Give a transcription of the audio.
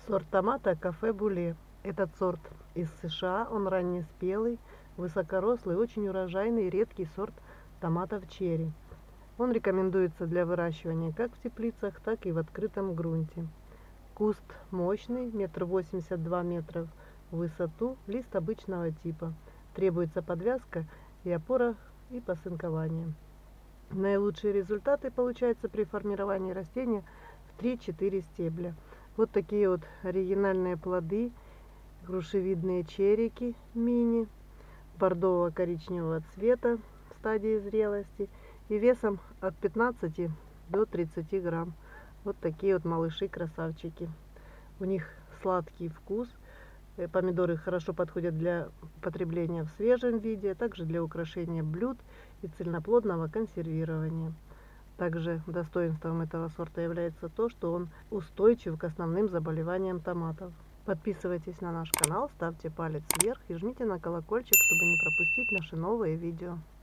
Сорт томата Кафе Буле. Этот сорт из США, он раннеспелый, высокорослый, очень урожайный, редкий сорт томатов черри. Он рекомендуется для выращивания как в теплицах, так и в открытом грунте. Куст мощный, 1,82 метра в высоту, лист обычного типа. Требуется подвязка и опора и посынкование. Наилучшие результаты получаются при формировании растения в 3-4 стебля. Вот такие вот оригинальные плоды, грушевидные черики мини, бордово-коричневого цвета в стадии зрелости и весом от 15 до 30 грамм. Вот такие вот малыши-красавчики. У них сладкий вкус. Помидоры хорошо подходят для потребления в свежем виде, а также для украшения блюд и цельноплодного консервирования. Также достоинством этого сорта является то, что он устойчив к основным заболеваниям томатов. Подписывайтесь на наш канал, ставьте палец вверх и жмите на колокольчик, чтобы не пропустить наши новые видео.